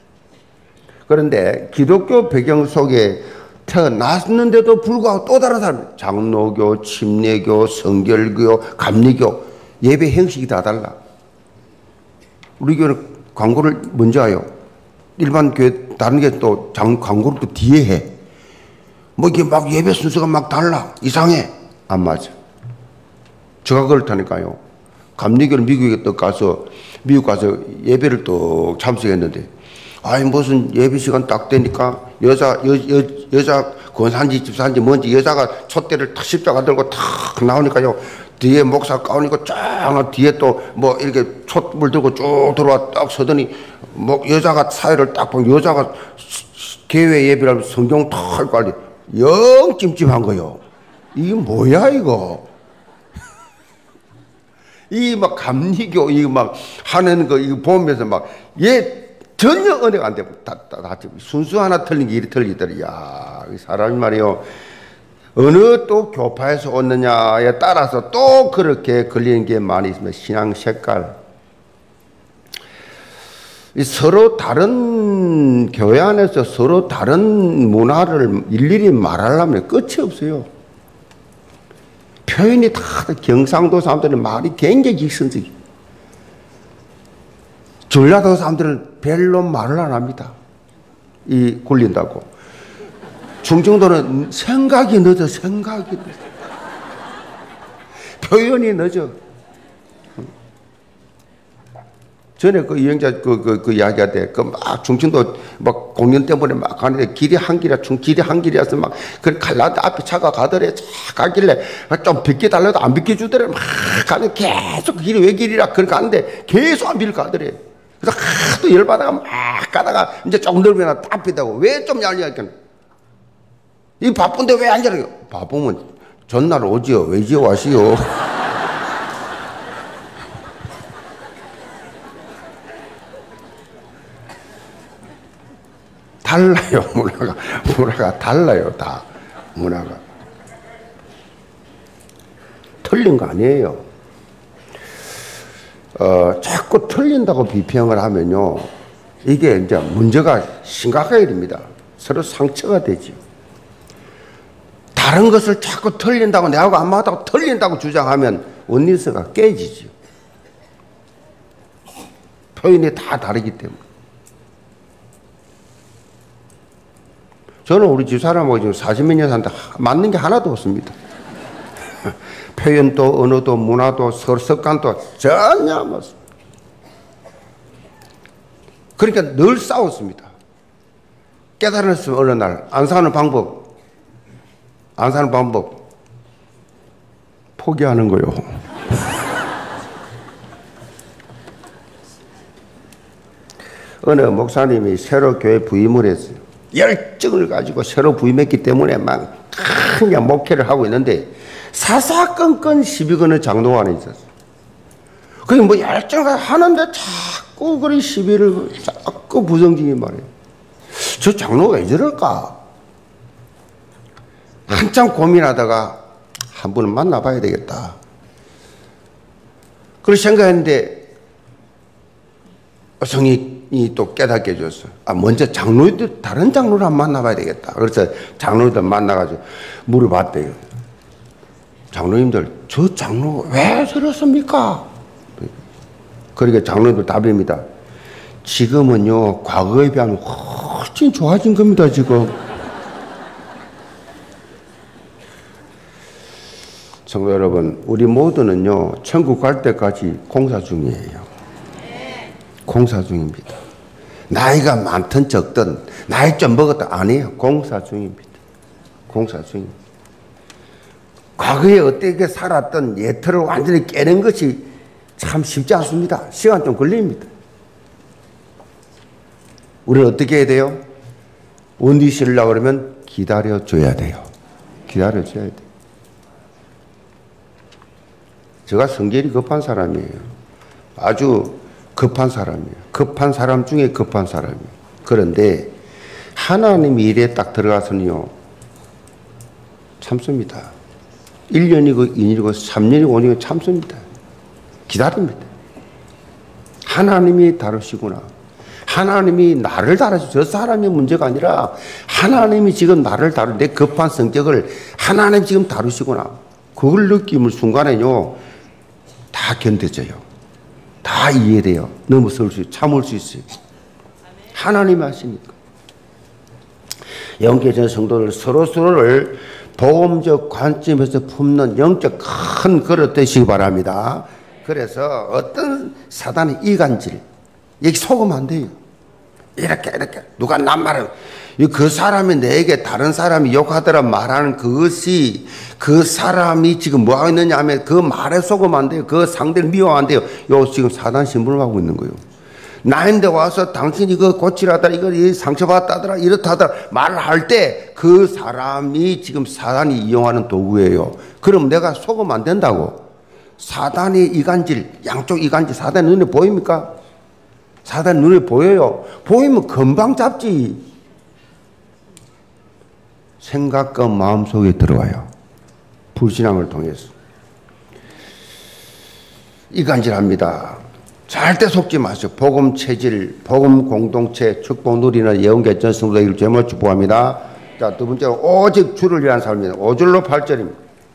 그런데 기독교 배경 속에 태어났는데도 불구하고 또 다른 사람, 장로교, 침례교, 성결교, 감리교, 예배 형식이 다 달라. 우리 교회는 광고를 먼저 해요. 일반 교회, 다른 게 또 광고를 또 뒤에 해. 이게 막 예배 순서가 막 달라. 이상해. 안 맞아. 제가 그렇다니까요. 감리교를 미국 가서 예배를 또 참석했는데, 무슨 예배 시간 딱 되니까 여자 권사인지 집사인지 뭔지 여자가 촛대를 탁 십자가 들고 탁 나오니까요. 뒤에 목사 가운 입고 쫙 뒤에 또 이렇게 촛불 들고 쭉 들어와 딱 서더니 여자가 사회를 딱 보면 여자가 교회 예배를 성경 탁 읽고 하니 영 찜찜한 거요. 이게 뭐야 이거? 이 감리교 하는 거 이거 보면서 전혀 은혜가 안 되고 다 순수 하나 틀린 게 이리 틀리더니 이 사람이 말이요. 어느 또 교파에서 오느냐에 따라서 또 그렇게 걸리는 게 많이 있습니다. 신앙 색깔. 서로 다른 교회 안에서 서로 다른 문화를 일일이 말하려면 끝이 없어요. 표현이 다 경상도 사람들은 말이 굉장히 직선적이에요. 전라도 사람들은 별로 말을 안 합니다. 굴린다고. 충청도는 생각이 늦어. 표현이 늦어. 전에 여행자 이야기할 때 충청도 공연 때문에 가는데 길이 한 길이라서 그 갈라데 앞에 차가 가더래. 가길래 좀 비켜달라도 안 비켜주더래. 가는 계속 길이 왜 길이라 그렇게 가는데 계속 안 비켜가더래. 그래서 하도 열받아가 가다가 이제 조금 넓으면 앞이다고. 왜 좀 얄리하니까. 이 바쁜데 왜 안 자라요? 바쁘면 전날 오지요. 왜 이제 와시오? 달라요, 문화가 달라요, 다. 문화가. 틀린 거 아니에요. 자꾸 틀린다고 비평을 하면요. 이게 이제 문제가 심각하게 됩니다. 서로 상처가 되죠. 다른 것을 자꾸 틀린다고 내하고 안 맞다고 틀린다고 주장하면 원리서가 깨지죠. 표현이 다 다르기 때문에. 저는 우리 집사람하고 지금 40몇 년 사는데 맞는 게 하나도 없습니다. 표현도 언어도 문화도 습관도 전혀 안 맞습니다. 그러니까 늘 싸웠습니다. 깨달았으면 어느 날 안 사는 방법 포기하는 거요. 어느 목사님이 새로 교회 부임을 했어요. 열정을 가지고 새로 부임했기 때문에 그냥 목회를 하고 있는데 사사건건 시비 거는 장로가 하나 있었어요. 그게 열정을 하는데 자꾸 그런 시비를 자꾸 부정적인 말이에요. 저 장로가 왜 저럴까? 한참 고민하다가 한 분을 만나봐야 되겠다. 그렇게 생각했는데 성령이 또 깨닫게 해줬어요. 먼저 장로들, 다른 장로를 한번 만나봐야 되겠다. 그래서 장로들 만나가지고 물어봤대요. 장로님들, 저 장로 왜 저렇습니까? 그러니까 장로님들 답입니다. 지금은요, 과거에 비하면 훨씬 좋아진 겁니다, 지금. 성도 여러분, 우리 모두는요, 천국 갈 때까지 공사 중이에요. 공사 중입니다. 나이가 많든 적든, 나이 좀 먹었다, 아니에요. 공사 중입니다. 공사 중입니다. 과거에 어떻게 살았던 예틀을 완전히 깨는 것이 참 쉽지 않습니다. 시간 좀 걸립니다. 우리는 어떻게 해야 돼요? 원리시려고 그러면 기다려줘야 돼요. 기다려줘야 돼요. 제가 성질이 급한 사람이에요. 아주 급한 사람이에요. 급한 사람 중에 급한 사람이에요. 그런데 하나님이 일에 딱 들어가서는요, 참습니다. 1년이고 2년이고 3년이고 5년이고 참습니다. 기다립니다. 하나님이 다루시구나. 하나님이 나를 다루시. 저 사람의 문제가 아니라 하나님이 지금 나를 다루, 내 급한 성격을 하나님 지금 다루시구나. 그걸 느낌을 순간에요, 다 견뎌져요. 다 이해돼요. 넘어설 수, 참을 수 있어요. 하나님이 하시니까. 영계전 성도들 서로서로를 도움적 관점에서 품는 영적 큰 그릇 되시기 바랍니다. 그래서 어떤 사단의 이간질, 여기 속으면 안 돼요. 이렇게 누가 낱말을, 그 사람이 내게 다른 사람이 욕하더라 말하는 그것이 그 사람이 지금 뭐 하고 있느냐 하면 그 말에 속으면 안 돼요. 그 상대를 미워하면 안 돼요. 요 지금 사단 신분을 하고 있는 거예요. 나인데 와서 당신이 이거 고치라더라, 이거 상처받았다더라, 이렇다더라 말을 할 때 그 사람이 지금 사단이 이용하는 도구예요. 그럼 내가 속으면 안 된다고. 사단의 이간질, 양쪽 이간질, 사단 눈에 보입니까? 사단 눈에 보여요. 보이면 금방 잡지. 생각과 마음속에 들어와요. 불신앙을 통해서. 이간질합니다. 절대 속지 마세요. 복음 체질, 복음 공동체, 축복 누리는 예언개전 성도들 제목 축복합니다. 자, 두 번째로 오직 주를 위한 삶입니다. 5절로 8절입니다.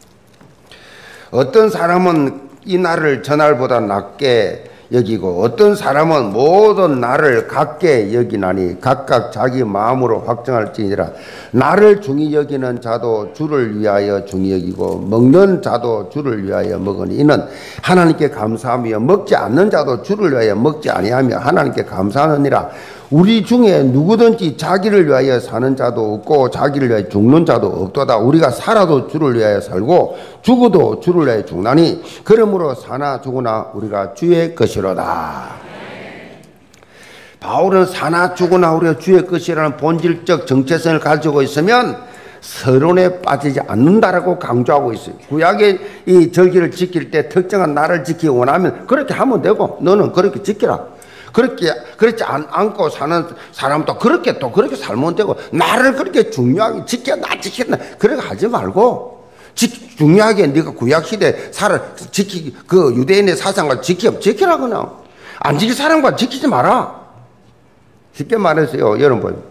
어떤 사람은 이 날을 저 날보다 낮게 여기고 어떤 사람은 모든 날을 같게 여기나니 각각 자기 마음으로 확정할지니라. 나를 중히 여기는 자도 주를 위하여 중히 여기고 먹는 자도 주를 위하여 먹으니 이는 하나님께 감사하며 먹지 않는 자도 주를 위하여 먹지 아니하며 하나님께 감사하느니라. 우리 중에 누구든지 자기를 위하여 사는 자도 없고 자기를 위하여 죽는 자도 없도다. 우리가 살아도 주를 위하여 살고 죽어도 주를 위하여 죽나니 그러므로 사나 죽으나 우리가 주의 것이로다. 바울은 사나 죽으나 우리가 주의 것이라는 본질적 정체성을 가지고 있으면 서론에 빠지지 않는다라고 강조하고 있어요. 구약의 이 절기를 지킬 때 특정한 날을 지키기 원하면 그렇게 하면 되고 너는 그렇게 지키라. 그렇지 않고 사는 사람도 그렇게 살면 되고, 나를 그렇게 중요하게 나 지켰나, 그렇게 하지 말고, 중요하게 네가 구약시대 그 유대인의 사상을 지키라, 그냥. 안 지킬 사람과 지키지 마라. 쉽게 말해서요, 여러분,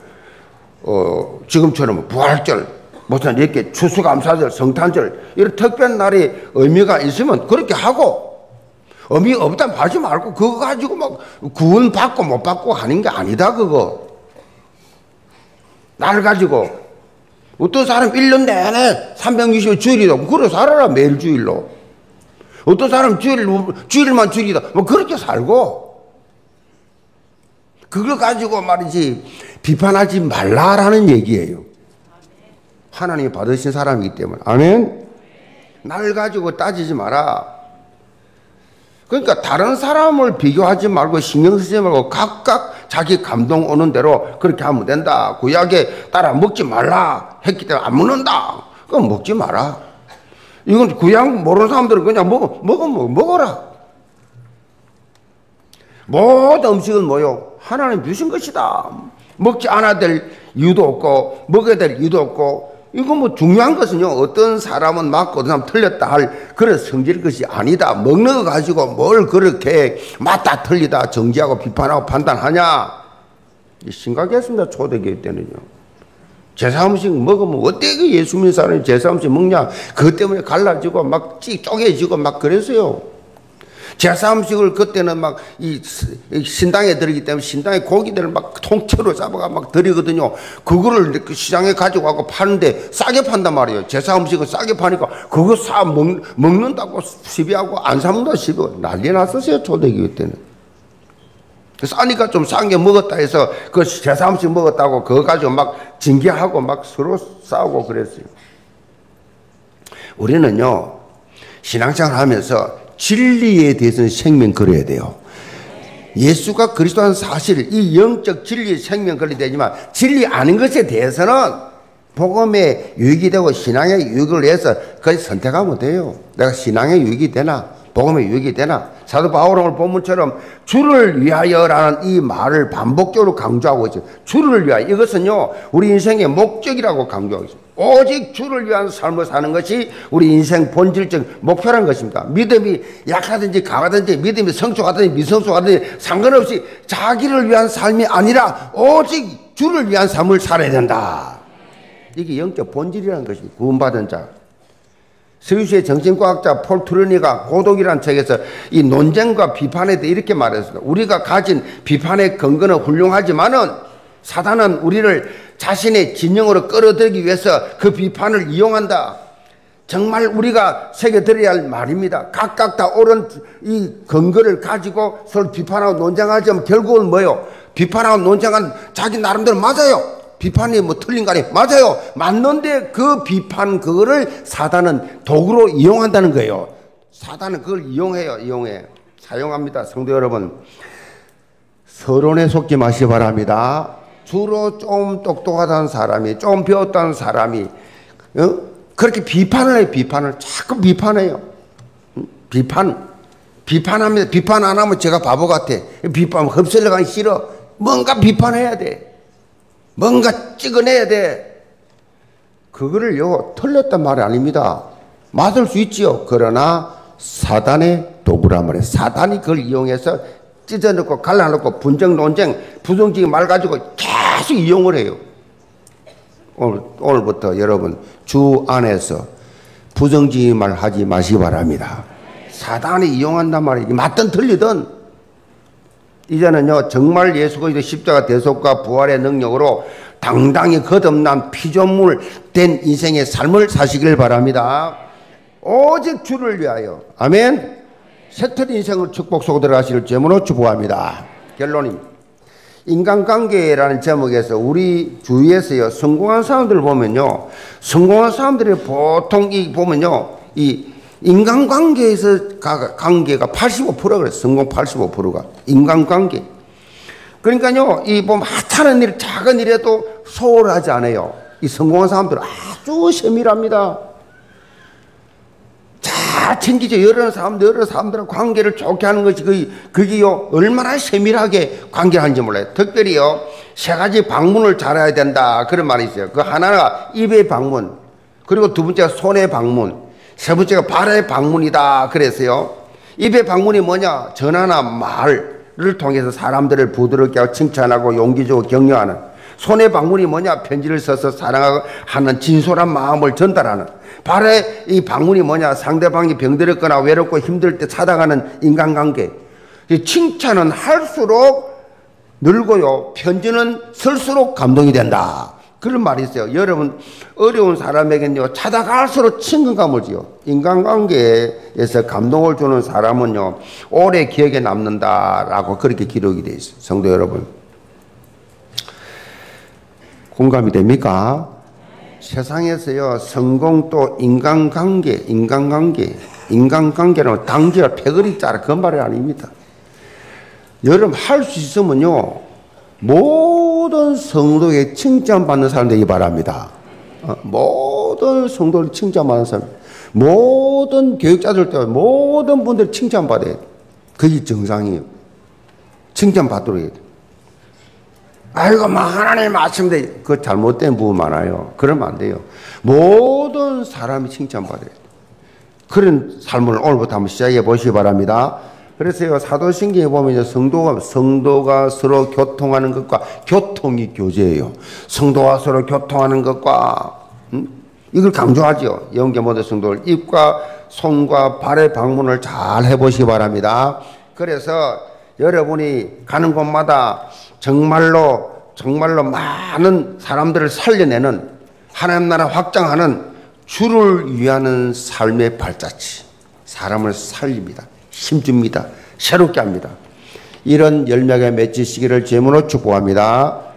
지금처럼 부활절, 무슨 이렇게 추수감사절, 성탄절, 이런 특별한 날이 의미가 있으면 그렇게 하고, 의미 없다면 하지 말고 그거 가지고 막 구원 받고 못 받고 하는 게 아니다. 그거 날 가지고 어떤 사람 1년 내내 360일 주일이다 그래 살아라. 매일 주일로. 어떤 사람 주일만 주일이다 뭐 그렇게 살고 그걸 가지고 말이지 비판하지 말라라는 얘기예요. 하나님이 받으신 사람이기 때문에. 아멘. 날 가지고 따지지 마라. 그러니까 다른 사람을 비교하지 말고 신경 쓰지 말고 각각 자기 감동 오는 대로 그렇게 하면 된다. 구약에 따라 먹지 말라 했기 때문에 안 먹는다. 그럼 먹지 마라. 이건 구약 모르는 사람들은 그냥 먹어라. 모든 음식은 뭐요? 하나님 주신 것이다. 먹지 않아야 될 이유도 없고 먹어야 될 이유도 없고, 이거 뭐 중요한 것은요, 어떤 사람은 맞고 어떤 사람은 틀렸다 할 그런 성질 것이 아니다. 먹는 거 가지고 뭘 그렇게 맞다 틀리다 정지하고 비판하고 판단하냐. 심각했습니다. 초대교회 때는요. 제사 음식 먹으면 어떻게 그 예수 믿는 사람이 제사 음식 먹냐. 그것 때문에 갈라지고 막 쪼개지고 막 그랬어요. 제사 음식을 그때는 막 이 신당에 들이기 때문에 신당의 고기들을 막 통째로 잡아가 막 드리거든요. 그거를 시장에 가지고 가고 파는데 싸게 판단 말이에요. 제사 음식을 싸게 파니까 그거 먹는다고 시비하고 안 사먹는다고 시비하고 난리 났었어요. 초대교회 때는. 싸니까 좀 싼 게 먹었다 해서 그 제사 음식 먹었다고 그거 가지고 막 징계하고 막 서로 싸우고 그랬어요. 우리는요, 신앙생활 하면서 진리에 대해서는 생명 걸어야 돼요. 예수가 그리스도라는 사실, 이 영적 진리의 생명 걸어야 되지만 진리 아닌 것에 대해서는 복음에 유익이 되고 신앙에 유익을 위해서 그걸 선택하면 돼요. 내가 신앙에 유익이 되나 복음에 유익이 되나. 사도 바울은 오늘 본문처럼 주를 위하여라는 이 말을 반복적으로 강조하고 있어요. 주를 위하여. 이것은요, 우리 인생의 목적이라고 강조하고 있습니다. 오직 주를 위한 삶을 사는 것이 우리 인생 본질적 목표라는 것입니다. 믿음이 약하든지 강하든지, 믿음이 성숙하든지 미성숙하든지 상관없이 자기를 위한 삶이 아니라 오직 주를 위한 삶을 살아야 된다. 이게 영적 본질이라는 것입니다. 구원받은 자. 스위스의 정신과학자 폴 트루니가 고독이라는 책에서 이 논쟁과 비판에 대해 이렇게 말했습니다. 우리가 가진 비판의 근거는 훌륭하지만은 사단은 우리를 자신의 진영으로 끌어들이기 위해서 그 비판을 이용한다. 정말 우리가 새겨들어야 할 말입니다. 각각 다 옳은 이 근거를 가지고 서로 비판하고 논쟁하지만 결국은 뭐예요? 비판하고 논쟁한 자기 나름대로 맞아요. 비판이 뭐 틀린 거 아니에요. 맞아요. 맞는데 그 비판 그거를 사단은 도구로 이용한다는 거예요. 사단은 그걸 이용해요. 사용합니다. 성도 여러분, 서론에 속지 마시기 바랍니다. 주로 좀 똑똑하다는 사람이, 좀 배웠다는 사람이 그렇게 비판을 해요. 비판을 자꾸 비판해요. 비판합니다. 비판 안 하면 제가 바보 같아. 비판 흡수려 가기 싫어. 뭔가 비판해야 돼. 뭔가 찍어내야 돼. 그거를요, 틀렸단 말이 아닙니다. 맞을 수 있지요. 그러나 사단의 도구란 말이에요. 사단이 그걸 이용해서 찢어놓고 갈라놓고 분쟁, 논쟁, 부정적인 말 가지고 계속 이용을 해요. 오늘부터 여러분 주 안에서 부정적인 말 하지 마시기 바랍니다. 사단이 이용한단 말이에요. 맞든 틀리든. 이제는요, 정말 예수 그리스도의 십자가 대속과 부활의 능력으로 당당히 거듭난 피조물 된 인생의 삶을 사시길 바랍니다. 오직 주를 위하여. 아멘. 새틀 인생을 축복 속으로 들어가시를 제목으로 축복합니다. 결론입니다. 인간관계라는 제목에서 우리 주위에서요, 성공한 사람들을 보면요, 성공한 사람들이 보통 보면요, 이 인간관계에서 관계가 85%가 그래요. 성공 85%가 인간관계. 그러니까요, 이 뭐 하찮은 일, 작은 일에도 소홀하지 않아요. 이 성공한 사람들은 아주 세밀합니다. 잘 챙기죠. 여러 사람들은 관계를 좋게 하는 것이 그게요, 얼마나 세밀하게 관계를 하는지 몰라요. 특별히요, 3가지 방문을 잘해야 된다. 그런 말이 있어요. 그 하나가 입의 방문, 그리고 두 번째가 손의 방문, 세 번째가 발의 방문이다. 그래서요, 입의 방문이 뭐냐? 전화나 말을 통해서 사람들을 부드럽게 하고 칭찬하고 용기 주고 격려하는. 손의 방문이 뭐냐? 편지를 써서 사랑하는 진솔한 마음을 전달하는. 발의 이 방문이 뭐냐? 상대방이 병들었거나 외롭고 힘들 때 찾아가는 인간관계. 칭찬은 할수록 늘고요, 편지는 쓸수록 감동이 된다. 그런 말이 있어요. 여러분, 어려운 사람에게는요, 찾아갈수록 친근감을 줘요. 인간관계에서 감동을 주는 사람은요, 오래 기억에 남는다라고 그렇게 기록이 되어 있어요. 성도 여러분, 공감이 됩니까? 세상에서요, 성공도 인간관계는 당지와 패거리 짜라. 그 말이 아닙니다. 여러분, 할 수 있으면요, 모든 성도에게 칭찬받는 사람 되기 바랍니다. 모든 성도를 칭찬받는 사람, 모든 교육자들 때문에 모든 분들 칭찬받아야 돼요. 그게 정상이에요. 칭찬받도록 해야 돼요. 아이고, 하나님 말씀대 그 잘못된 부분 많아요. 그러면 안 돼요. 모든 사람이 칭찬받아요. 그런 삶을 오늘부터 한번 시작해 보시기 바랍니다. 그래서요, 사도신경에 보면 이제 성도가 서로 교통하는 것과 교통이 교제예요. 성도와 서로 교통하는 것과, 이걸 강조하죠. 영계 모든 성도들 입과 손과 발의 방문을 잘 해보시기 바랍니다. 그래서 여러분이 가는 곳마다 정말로 많은 사람들을 살려내는 하나님 나라 확장하는 주를 위하는 삶의 발자취, 사람을 살립니다. 힘줍니다. 새롭게 합니다. 이런 열매가 맺히시기를 제물로 축복합니다.